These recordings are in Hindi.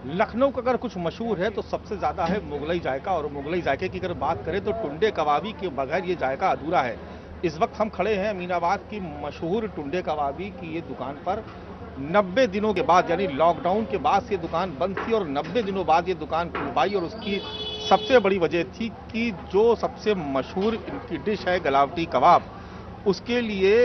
लखनऊ का अगर कुछ मशहूर है तो सबसे ज़्यादा है मुगलई जायका। और मुगलई जायके की अगर बात करें तो टुंडे कबाबी के बगैर ये जायका अधूरा है। इस वक्त हम खड़े हैं अमीनाबाद की मशहूर टुंडे कबाबी की ये दुकान पर। 90 दिनों के बाद, यानी लॉकडाउन के बाद से ये दुकान बंद थी और 90 दिनों बाद ये दुकान खुल पाई। और उसकी सबसे बड़ी वजह थी कि जो सबसे मशहूर इनकी डिश है गलावटी कबाब, उसके लिए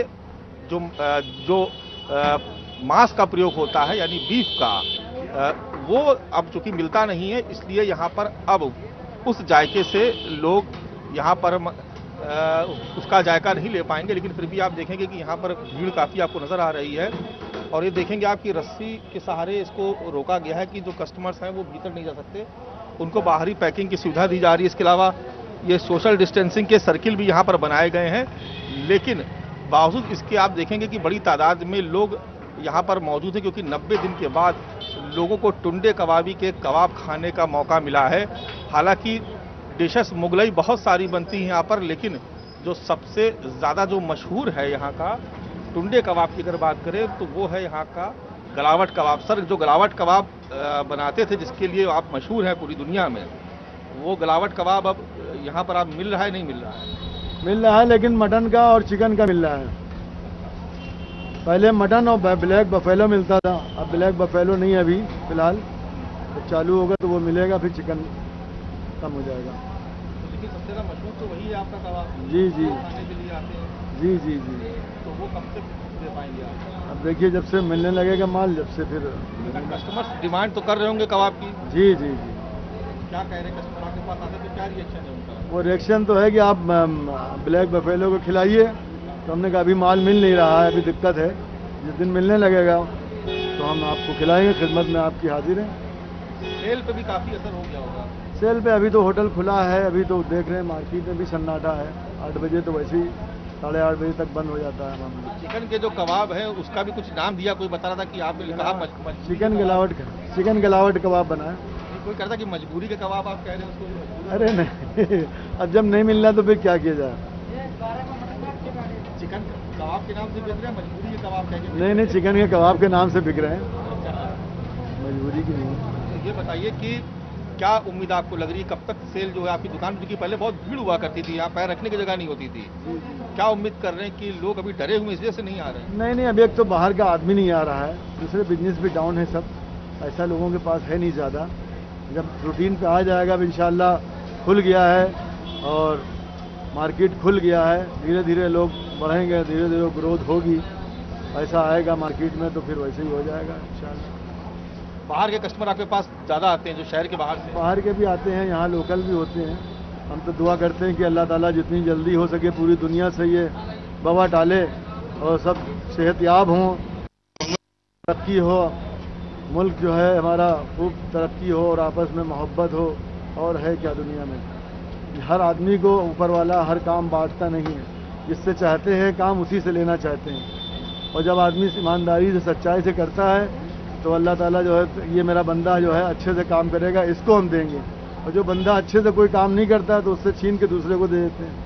जो मांस का प्रयोग होता है यानी बीफ का, वो अब चूंकि मिलता नहीं है, इसलिए यहाँ पर अब उस जायके से लोग यहाँ पर उसका जायका नहीं ले पाएंगे। लेकिन फिर भी आप देखेंगे कि यहाँ पर भीड़ काफ़ी आपको नज़र आ रही है। और ये देखेंगे आपकी रस्सी के सहारे इसको रोका गया है कि जो कस्टमर्स हैं वो भीतर नहीं जा सकते, उनको बाहरी पैकिंग की सुविधा दी जा रही है। इसके अलावा ये सोशल डिस्टेंसिंग के सर्किल भी यहाँ पर बनाए गए हैं। लेकिन बावजूद इसके आप देखेंगे कि बड़ी तादाद में लोग यहाँ पर मौजूद हैं, क्योंकि 90 दिन के बाद लोगों को टुंडे कबाबी के कबाब खाने का मौका मिला है। हालांकि डिशेस मुगलई बहुत सारी बनती हैं यहाँ पर, लेकिन जो सबसे ज़्यादा जो मशहूर है यहाँ का टुंडे कबाब की अगर बात करें तो वो है यहाँ का गलावट कबाब। सर, जो गलावट कबाब बनाते थे, जिसके लिए आप मशहूर हैं पूरी दुनिया में, वो गलावट कबाब अब यहाँ पर आप मिल रहा है नहीं मिल रहा है? मिल रहा है, लेकिन मटन का और चिकन का मिल रहा है। पहले मटन और ब्लैक बफेलो मिलता था, अब ब्लैक बफेलो नहीं है अभी फिलहाल। जब चालू होगा तो वो मिलेगा, फिर चिकन कम हो जाएगा। लेकिन सबसे ज़्यादा मशहूर तो वही है आपका कबाब। जी जी, खाने के लिए आते हैं। जी जी जी। तो वो कब से दे पाएंगे आप? अब देखिए, जब से मिलने लगेगा माल, जब से फिर कस्टमर्स डिमांड तो कर रहे होंगे कबाब की। जी जी जी। क्या कह रहे हैं कस्टमर आपके पास आते तो क्या रिएक्शन है उनका? वो रिएक्शन तो है कि आप ब्लैक बफेलो को खिलाइए। तो हमने कहा अभी माल मिल नहीं रहा है, अभी दिक्कत है, जिस दिन मिलने लगेगा तो हम आपको खिलाएंगे, खिदमत में आपकी हाजिर है। सेल पे भी काफ़ी असर हो गया होगा। सेल पे अभी तो होटल खुला है, अभी तो देख रहे हैं मार्केट में भी सन्नाटा है। 8 बजे तो वैसे ही 8:30 बजे तक बंद हो जाता है मामला। चिकन के जो कबाब है उसका भी कुछ नाम दिया, कोई बता रहा था कि आपने कहा चिकन गलावट कबाब बना है। कोई कहता कि मजबूरी के कबाब आप कह रहे हैं उसको? अरे नहीं अब जब नहीं मिल रहा तो फिर क्या किया जाए। चिकन कबाब के नाम से बिक रहे हैं, मजबूरी के कबाब कह के? नहीं, चिकन के कबाब के नाम से बिक रहे हैं, मजबूरी की नहीं। ये बताइए कि क्या उम्मीद आपको लग रही है, कब तक सेल जो है आपकी दुकान, क्योंकि पहले बहुत भीड़ हुआ करती थी, यहाँ पैर रखने की जगह नहीं होती थी, क्या उम्मीद कर रहे हैं कि लोग अभी डरे हुए इसलिए से नहीं आ रहे हैं? नहीं, अभी एक तो बाहर का आदमी नहीं आ रहा है, दूसरे बिजनेस भी डाउन है सब, ऐसा लोगों के पास है नहीं ज़्यादा। जब रूटीन पे आ जाएगा, अब इंशाल्लाह खुल गया है और मार्केट खुल गया है, धीरे धीरे लोग बढ़ेंगे, धीरे धीरे ग्रोथ होगी, पैसा आएगा मार्केट में तो फिर वैसे ही हो जाएगा इंशाल्लाह। बाहर के कस्टमर आपके पास ज़्यादा आते हैं, जो शहर के बाहर से? बाहर के भी आते हैं, यहाँ लोकल भी होते हैं। हम तो दुआ करते हैं कि अल्लाह ताला जितनी जल्दी हो सके पूरी दुनिया से ये वबा टाले और सब सेहतयाब हों, तरक्की हो, मुल्क जो है हमारा खूब तरक्की हो और आपस में मोहब्बत हो। और है क्या दुनिया में, हर आदमी को ऊपर वाला हर काम बांटता नहीं है, जिससे चाहते हैं काम उसी से लेना चाहते हैं। और जब आदमी ईमानदारी से सच्चाई से करता है तो अल्लाह ताला जो है, ये मेरा बंदा जो है अच्छे से काम करेगा, इसको हम देंगे। और जो बंदा अच्छे से कोई काम नहीं करता है तो उससे छीन के दूसरे को दे देते हैं।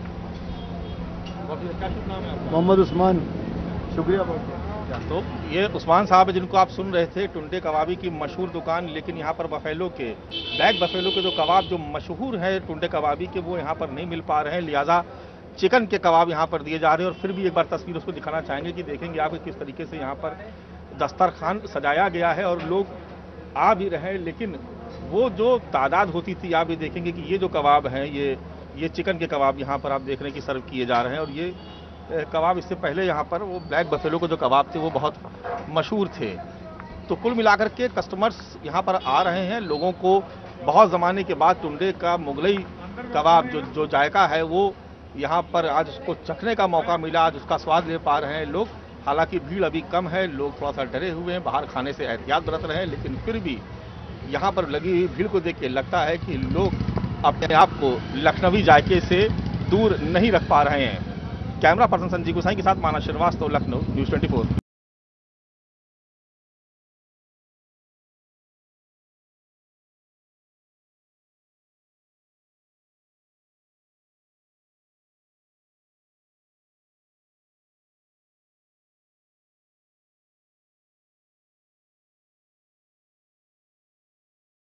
क्या शुभ नाम है आपका? मोहम्मद उस्मान। शुक्रिया बहुत। तो ये उस्मान साहब है जिनको आप सुन रहे थे, टुंडे कबाबी की मशहूर दुकान। लेकिन यहाँ पर बफेलो के, ब्लैक बफेलो के जो कबाब जो मशहूर है टुंडे कबाबी के, वो यहाँ पर नहीं मिल पा रहे हैं, लिहाजा चिकन के कबाब यहाँ पर दिए जा रहे हैं। और फिर भी एक बार तस्वीर उसको दिखाना चाहेंगे कि देखेंगे आप किस तरीके से यहाँ पर दस्तरखान सजाया गया है और लोग आ भी रहे हैं। लेकिन वो जो तादाद होती थी, आप ये देखेंगे कि ये जो कबाब हैं, ये चिकन के कबाब यहाँ पर आप देख रहे हैं कि सर्व किए जा रहे हैं। और ये कबाब, इससे पहले यहाँ पर वो ब्लैक बफेलो के जो कबाब थे वो बहुत मशहूर थे। तो कुल मिलाकर के कस्टमर्स यहाँ पर आ रहे हैं। लोगों को बहुत ज़माने के बाद टुंडे का मुगलई कबाब जो जायका है वो यहाँ पर आज उसको चखने का मौका मिला, आज उसका स्वाद ले पा रहे हैं लोग। हालांकि भीड़ अभी कम है, लोग थोड़ा सा डरे हुए हैं, बाहर खाने से एहतियात बरत रहे हैं। लेकिन फिर भी यहाँ पर लगी हुई भीड़ को देख के लगता है कि लोग अपने आप को लखनवी जायके से दूर नहीं रख पा रहे हैं। कैमरा पर्सन संजीव गोसाई के साथ मानस श्रीवास्तव, लखनऊ, न्यूज़ 24।